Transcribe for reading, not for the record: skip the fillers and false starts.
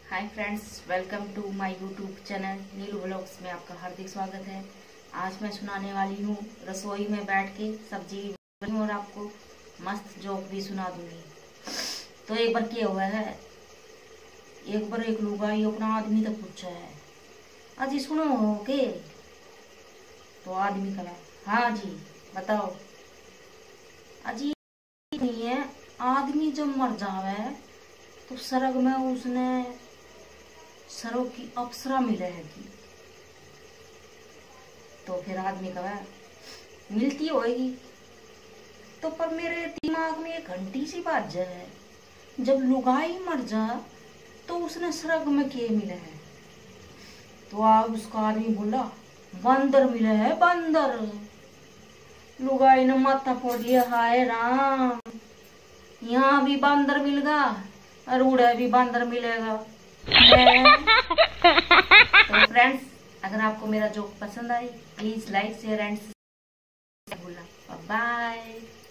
Hi friends, welcome to my YouTube channel Neelu vlogs में आपका हार्दिक स्वागत है। आज मैं सुनाने वाली हूँ रसोई में बैठ के सब्जी और आपको मस्त जोक भी सुना दूंगी। तो एक बार क्या हुआ है, एक बार एक लुगाई अपना आदमी तक पूछा है, अजी सुनो हो के? तो आदमी कहा, हाँ जी बताओ। अजी नहीं है, आदमी जब मर जावे तो स्वर्ग में उसने सरों की अप्सरा मिले है की। तो फिर आदमी कहा, मिलती होगी तो पर मेरे दिमाग में एक घंटी सी बात है, जब लुगाई मर जा तो उसने स्वर्ग में क्या मिले है? तो आप उसका आदमी बोला, बंदर मिले है बंदर। लुगाई ने माथा फोड़ लिया, हाय राम, यहाँ भी बंदर मिल गया और उड़े भी बंदर मिलेगा। तो फ्रेंड्स, अगर आपको मेरा जोक पसंद आई प्लीज लाइक शेयर एंड भूलना। बाय।